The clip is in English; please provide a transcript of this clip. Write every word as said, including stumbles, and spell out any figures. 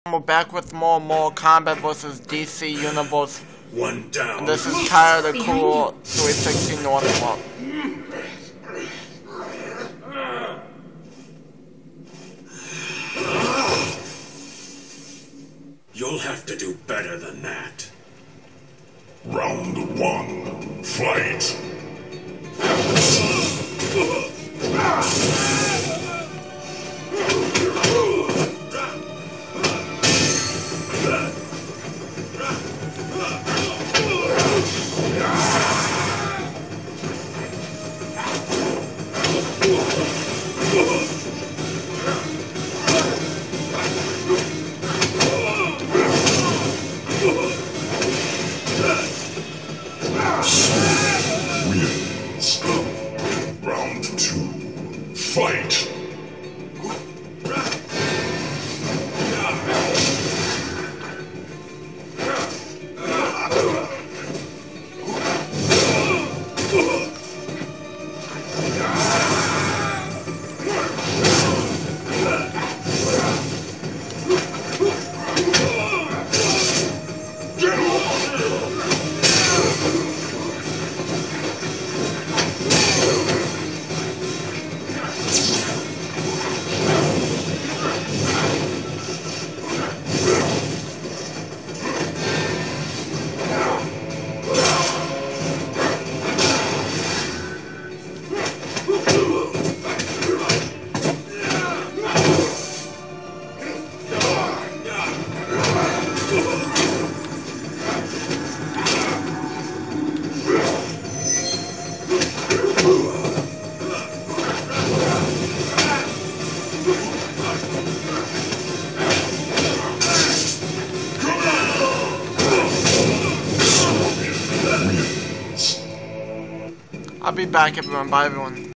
We're back with more and more Kombat versus D C Universe. One down. And this is Tyler the Cool three sixty Northwell. You'll have to do better than that. Round one, fight! Wins. Round two, fight! I'll be back, everyone. Bye, everyone.